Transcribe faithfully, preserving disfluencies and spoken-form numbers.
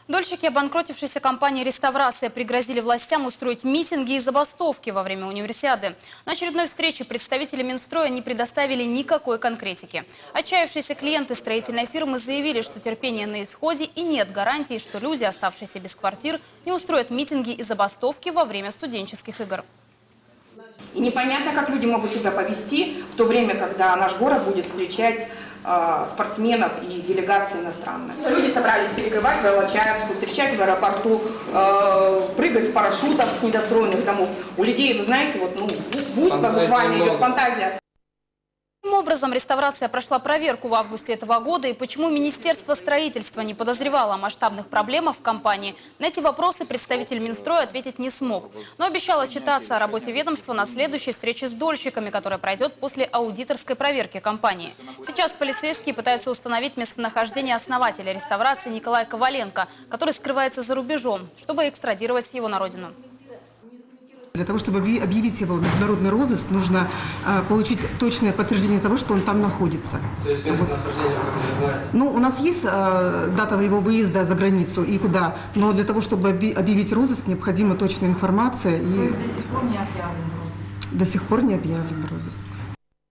Дольщики обанкротившейся компании «Реставрация» пригрозили властям устроить митинги и забастовки во время универсиады. На очередной встрече представители Минстроя не предоставили никакой конкретики. Отчаявшиеся клиенты строительной фирмы заявили, что терпение на исходе и нет гарантии, что люди, оставшиеся без квартир, не устроят митинги и забастовки во время студенческих игр. И непонятно, как люди могут себя повести в то время, когда наш город будет встречать э, спортсменов и делегации иностранных. Люди собрались перекрывать Волочаевскую, встречать в аэропорту, э, прыгать с парашютов с недостроенных домов. У людей, вы знаете, вот, ну, буйство буквально идет, фантазия. Каким образом реставрация прошла проверку в августе этого года и почему Министерство строительства не подозревало о масштабных проблемах в компании, на эти вопросы представитель Минстроя ответить не смог. Но обещал отчитаться о работе ведомства на следующей встрече с дольщиками, которая пройдет после аудиторской проверки компании. Сейчас полицейские пытаются установить местонахождение основателя реставрации Николая Коваленко, который скрывается за рубежом, чтобы экстрадировать его на родину. Для того, чтобы объявить его в международный розыск, нужно а, получить точное подтверждение того, что он там находится. То есть местонахождение вот. Ну, у нас есть а, дата его выезда за границу и куда, но для того, чтобы объявить розыск, необходима точная информация. То есть до сих пор не объявлен розыск? До сих пор не объявлен розыск.